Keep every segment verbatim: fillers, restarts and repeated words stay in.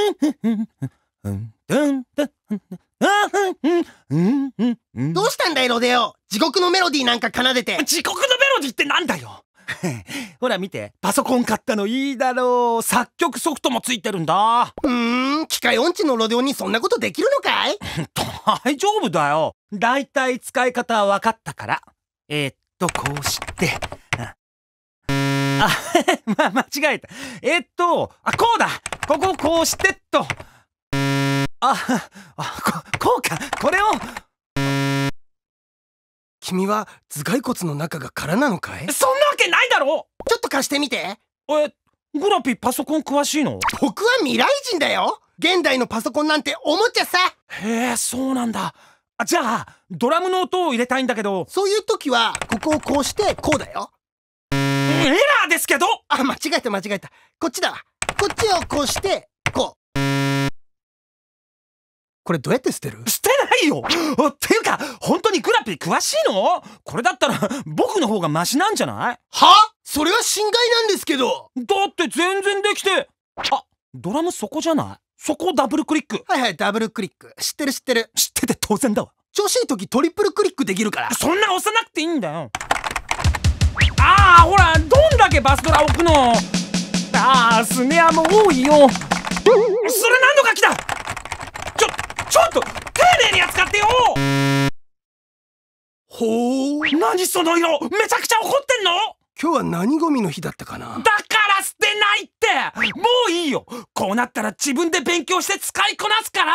どうしたんだいロデオ。地獄のメロディーなんか奏でて。 地獄のメロディーってなんだよ。ほら見て、パソコン買ったのいいだろう。作曲ソフトもついてるんだ。 うーん、機械音痴のロデオにそんなことできるのかい？ 大丈夫だよ。だいたい使い方は分かったから。えー、っとこうしてあま、間違えた。えー、っとあこうだ。ここをこうしてっとああ こ, こうか。これを。 君は頭蓋骨の中が空なのかい？ そんなわけないだろ。 ちょっと貸してみて。 え、グラピパソコン詳しいの？ 僕は未来人だよ。現代のパソコンなんておもちゃさ。 へえ、そうなんだ。あ、じゃあドラムの音を入れたいんだけど。 そういう時はここをこうしてこうだよ。 エラーですけど。 あ、間違えた間違えた。こっちだわ。こっちをこうしてこう。これどうやって捨てる？ 捨てないよ。っていうか本当にグラピ詳しいの？これだったら僕の方がマシなんじゃない？ は？それは心外なんですけど。 だって全然できて。あ、ドラムそこじゃない？そこをダブルクリック。 はいはい、ダブルクリック。知ってる知ってる。 知ってて当然だわ。 調子いい時トリプルクリックできるから。 そんな押さなくていいんだよ。ああ、ほらどんだけバスドラ置くの。ああ、スネアも多いよ。それ何度か来た。ちょちょっと丁寧に扱ってよ。 ほー。 何その色。めちゃくちゃ怒ってんの？ 今日は何ゴミの日だったかな。 だから捨てないって。もういいよ。こうなったら自分で勉強して使いこなすから。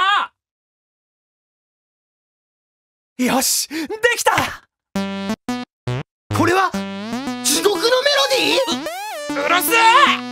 よし、できた。 これは地獄のメロディー？ う、うるせえ。